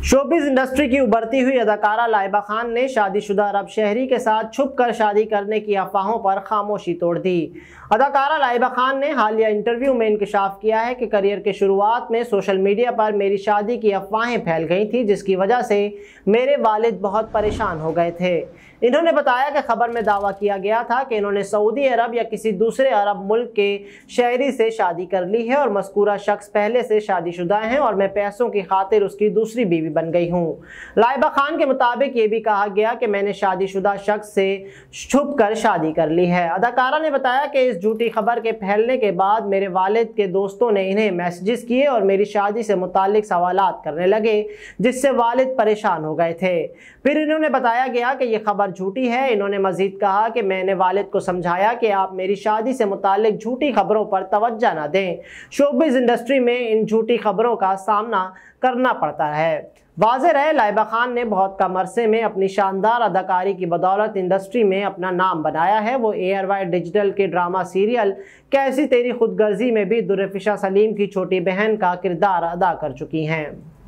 Showbiz industry की उभरती हुई अदाकारा लाइबा खान ने शादीशुदा अरब शहरी के साथ छुपकर शादी करने की अफवाहों पर खामोशी तोड़ दी। अदाकारा लाइबा खान ने हालिया इंटरव्यू में इंकशाफ किया है कि करियर के शुरुआत में सोशल मीडिया पर मेरी शादी की अफवाहें फैल गई थी, जिसकी वजह से मेरे वालिद बहुत परेशान हो गए थे। इन्होंने बताया कि खबर में दावा किया गया था कि इन्होंने सऊदी अरब या किसी दूसरे अरब मुल्क के शहरी से शादी कर ली है और मज़कूरा शख्स पहले से शादीशुदा हैं और मैं पैसों की खातिर उसकी दूसरी बीवी बन गई हूँ। लाइबा खान के मुताबिक ये भी कहा गया कि मैंने शादीशुदा शख्स से छुप कर शादी कर ली है। अदाकारा ने बताया कि इस झूठी खबर के फैलने के बाद मेरे वालिद के दोस्तों ने इन्हें मैसेजेस किए और मेरी शादी से मुतालिक सवालात करने लगे, जिससे वालिद परेशान हो गए थे। फिर इन्होंने बताया गया कि यह खबर झूठी है। इन्होंने मजीद कहा कि मैंने वालिद को समझाया कि आप मेरी शादी से मुतालिक झूठी खबरों पर तवज्जो न दें। शोबिज इंडस्ट्री में इन झूठी खबरों का सामना करना पड़ता है। वाज़ेह रहे, लाइबा खान ने बहुत कम अरसे में अपनी शानदार अदाकारी की बदौलत इंडस्ट्री में अपना नाम बनाया है। वो ARY डिजिटल के ड्रामा सीरियल कैसी तेरी खुदगर्जी में भी दुर्रफिशा सलीम की छोटी बहन का किरदार अदा कर चुकी हैं।